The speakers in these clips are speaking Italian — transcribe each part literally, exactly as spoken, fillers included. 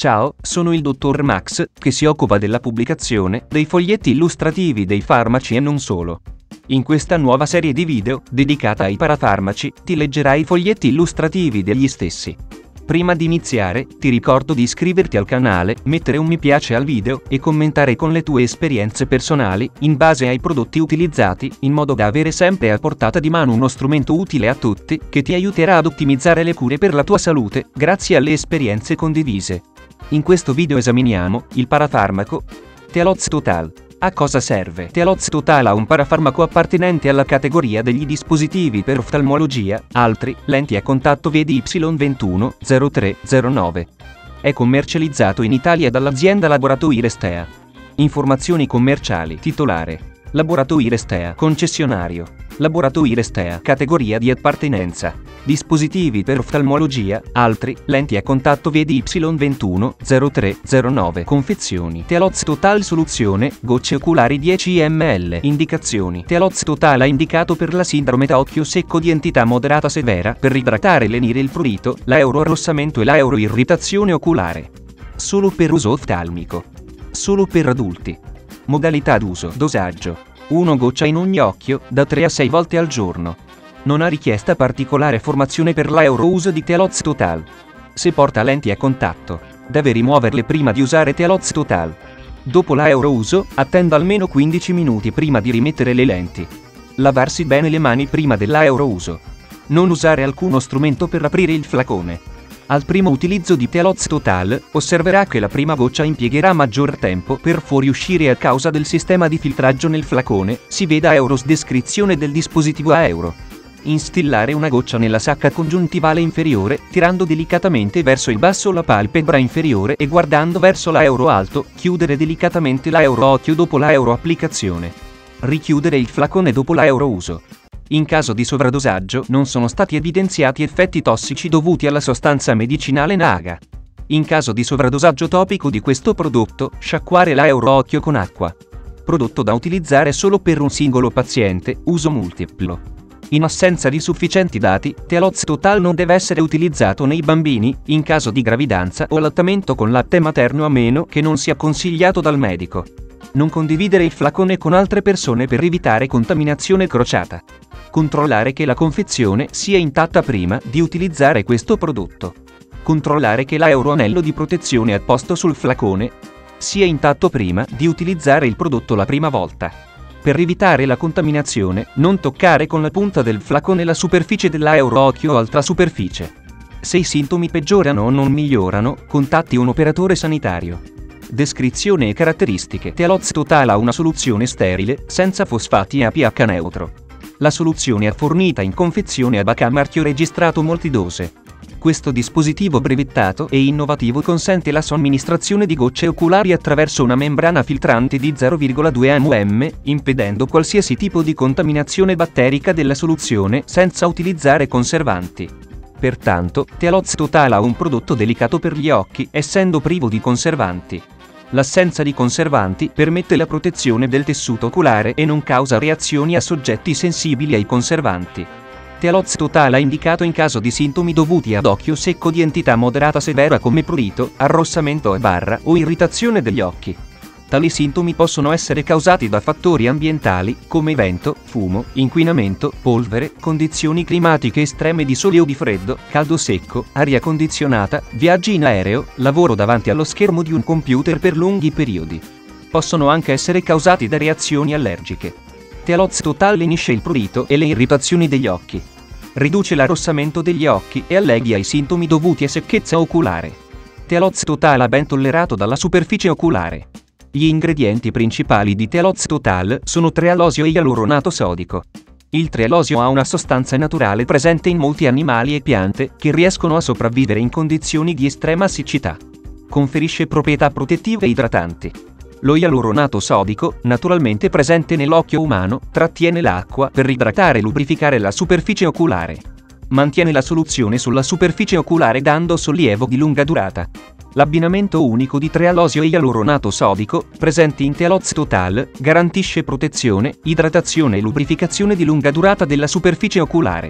Ciao, sono il dottor Max, che si occupa della pubblicazione dei foglietti illustrativi dei farmaci e non solo. In questa nuova serie di video, dedicata ai parafarmaci, ti leggerai i foglietti illustrativi degli stessi. Prima di iniziare, ti ricordo di iscriverti al canale, mettere un mi piace al video e commentare con le tue esperienze personali, in base ai prodotti utilizzati, in modo da avere sempre a portata di mano uno strumento utile a tutti, che ti aiuterà ad ottimizzare le cure per la tua salute, grazie alle esperienze condivise. In questo video esaminiamo il parafarmaco Tealoz Total. A cosa serve? Tealoz Total è un parafarmaco appartenente alla categoria degli dispositivi per oftalmologia, altri, lenti a contatto V D Y ventuno zero tre zero nove. È commercializzato in Italia dall'azienda Laboratori Restea. Informazioni commerciali. Titolare: Laboratori Restea. Concessionario: Laboratori Restea. Categoria di appartenenza: dispositivi per oftalmologia, altri, lenti a contatto V D Y ventuno zero tre zero nove. Confezioni: Tealoz Total soluzione, gocce oculari dieci millilitri. Indicazioni: Tealoz Total è indicato per la sindrome da occhio secco di entità moderata severa, per idratare le nire, il prurito, l'aeroarrossamento e l'aeroirritazione oculare. Solo per uso oftalmico. Solo per adulti. Modalità d'uso. Dosaggio: una goccia in ogni occhio, da tre a sei volte al giorno. Non ha richiesta particolare formazione per l'aerouso di Tealoz Total. Se porta lenti a contatto, deve rimuoverle prima di usare Tealoz Total. Dopo l'aerouso, attenda almeno quindici minuti prima di rimettere le lenti. Lavarsi bene le mani prima dell'aerouso. Non usare alcuno strumento per aprire il flacone. Al primo utilizzo di Tealoz Total, osserverà che la prima goccia impiegherà maggior tempo per fuoriuscire a causa del sistema di filtraggio nel flacone, si veda Euros descrizione del dispositivo a euro. Instillare una goccia nella sacca congiuntivale inferiore, tirando delicatamente verso il basso la palpebra inferiore e guardando verso l'aeuro alto, chiudere delicatamente l'aeuro occhio dopo l'aeuro applicazione. Richiudere il flacone dopo l'aeuro uso. In caso di sovradosaggio non sono stati evidenziati effetti tossici dovuti alla sostanza medicinale Naga. In caso di sovradosaggio topico di questo prodotto, sciacquare l'aeuro occhio con acqua. Prodotto da utilizzare solo per un singolo paziente, uso multiplo. In assenza di sufficienti dati, Tealoz Total non deve essere utilizzato nei bambini, in caso di gravidanza o allattamento con latte materno a meno che non sia consigliato dal medico. Non condividere il flacone con altre persone per evitare contaminazione crociata. Controllare che la confezione sia intatta prima di utilizzare questo prodotto. Controllare che l'aeroanello di protezione apposto sul flacone sia intatto prima di utilizzare il prodotto la prima volta. Per evitare la contaminazione, non toccare con la punta del flacone la superficie dell'aeuro occhio o altra superficie. Se i sintomi peggiorano o non migliorano, contatti un operatore sanitario. Descrizione e caratteristiche. Tealoz Total ha una soluzione sterile, senza fosfati e a pH neutro. La soluzione è fornita in confezione a Baca marchio registrato multidose. Questo dispositivo brevettato e innovativo consente la somministrazione di gocce oculari attraverso una membrana filtrante di zero virgola due millimetri, impedendo qualsiasi tipo di contaminazione batterica della soluzione senza utilizzare conservanti. Pertanto, Tealoz Total ha un prodotto delicato per gli occhi, essendo privo di conservanti. L'assenza di conservanti permette la protezione del tessuto oculare e non causa reazioni a soggetti sensibili ai conservanti. Tealoz Total è indicato in caso di sintomi dovuti ad occhio secco di entità moderata severa come prurito, arrossamento e barra o irritazione degli occhi. Tali sintomi possono essere causati da fattori ambientali, come vento, fumo, inquinamento, polvere, condizioni climatiche estreme di sole o di freddo, caldo secco, aria condizionata, viaggi in aereo, lavoro davanti allo schermo di un computer per lunghi periodi. Possono anche essere causati da reazioni allergiche. Tealoz Total lenisce il prurito e le irritazioni degli occhi. Riduce l'arrossamento degli occhi e allegia i sintomi dovuti a secchezza oculare. Tealoz Total è ben tollerato dalla superficie oculare. Gli ingredienti principali di Tealoz Total sono trealosio e ialuronato sodico. Il trealosio ha una sostanza naturale presente in molti animali e piante che riescono a sopravvivere in condizioni di estrema siccità. Conferisce proprietà protettive e idratanti. Lo ialuronato sodico, naturalmente presente nell'occhio umano, trattiene l'acqua per idratare e lubrificare la superficie oculare. Mantiene la soluzione sulla superficie oculare dando sollievo di lunga durata. L'abbinamento unico di trealosio e ialuronato sodico, presenti in Tealoz Total, garantisce protezione, idratazione e lubrificazione di lunga durata della superficie oculare.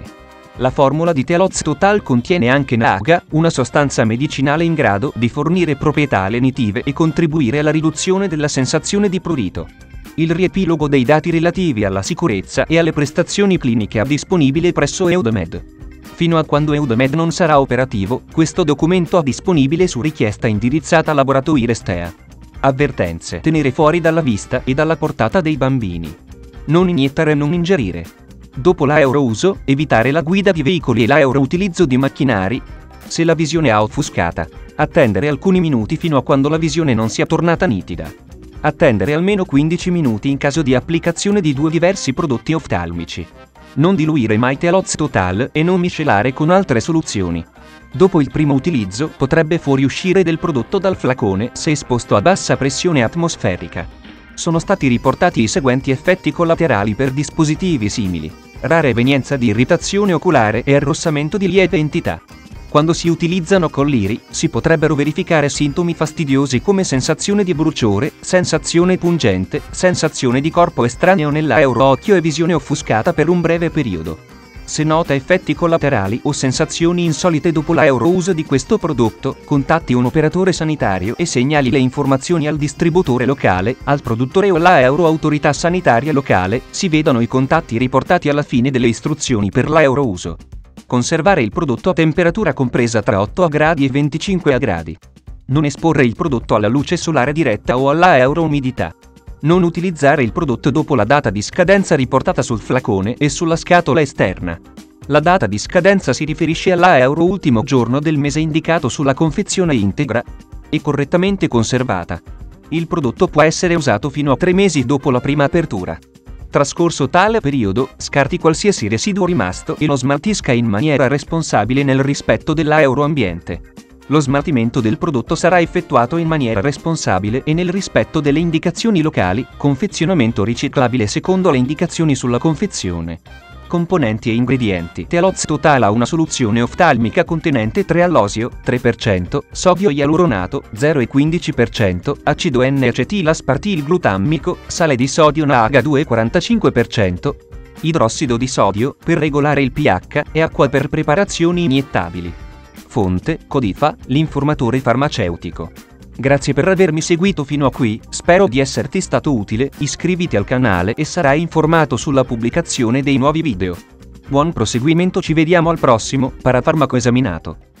La formula di Teloz Total contiene anche N A G A, una sostanza medicinale in grado di fornire proprietà lenitive e contribuire alla riduzione della sensazione di prurito. Il riepilogo dei dati relativi alla sicurezza e alle prestazioni cliniche è disponibile presso EUDAMED. Fino a quando EUDAMED non sarà operativo, questo documento è disponibile su richiesta indirizzata a Laboratori Restea. Avvertenze: tenere fuori dalla vista e dalla portata dei bambini. Non iniettare e non ingerire. Dopo l'aerouso, evitare la guida di veicoli e l'aeroutilizzo di macchinari. Se la visione è offuscata, attendere alcuni minuti fino a quando la visione non sia tornata nitida. Attendere almeno quindici minuti in caso di applicazione di due diversi prodotti oftalmici. Non diluire mai Teloz Total e non miscelare con altre soluzioni. Dopo il primo utilizzo potrebbe fuoriuscire del prodotto dal flacone se esposto a bassa pressione atmosferica. Sono stati riportati i seguenti effetti collaterali per dispositivi simili: rara evenienza di irritazione oculare e arrossamento di lieve entità. Quando si utilizzano colliri, si potrebbero verificare sintomi fastidiosi come sensazione di bruciore, sensazione pungente, sensazione di corpo estraneo nell'aeroocchio e visione offuscata per un breve periodo. Se nota effetti collaterali o sensazioni insolite dopo l'aerouso di questo prodotto, contatti un operatore sanitario e segnali le informazioni al distributore locale, al produttore o alla Euroautorità sanitaria locale. Si vedano i contatti riportati alla fine delle istruzioni per l'aerouso. Conservare il prodotto a temperatura compresa tra otto gradi e venticinque gradi. Non esporre il prodotto alla luce solare diretta o alla aeroumidità. Non utilizzare il prodotto dopo la data di scadenza riportata sul flacone e sulla scatola esterna. La data di scadenza si riferisce all'euro ultimo giorno del mese indicato sulla confezione integra e correttamente conservata. Il prodotto può essere usato fino a tre mesi dopo la prima apertura. Trascorso tale periodo, scarti qualsiasi residuo rimasto e lo smaltisca in maniera responsabile nel rispetto dell'aeroambiente. Lo smaltimento del prodotto sarà effettuato in maniera responsabile e nel rispetto delle indicazioni locali. Confezionamento riciclabile secondo le indicazioni sulla confezione. Componenti e ingredienti. Teloz Total ha una soluzione oftalmica contenente tre allosio, tre per cento, sodio ialuronato, zero virgola quindici per cento, acido N-acetilaspartilglutammico, sale di sodio N A G A due virgola quarantacinque per cento, idrossido di sodio per regolare il pH e acqua per preparazioni iniettabili. Fonte: Codifa, l'informatore farmaceutico. Grazie per avermi seguito fino a qui, spero di esserti stato utile. Iscriviti al canale e sarai informato sulla pubblicazione dei nuovi video. Buon proseguimento, ci vediamo al prossimo Parafarmaco Esaminato.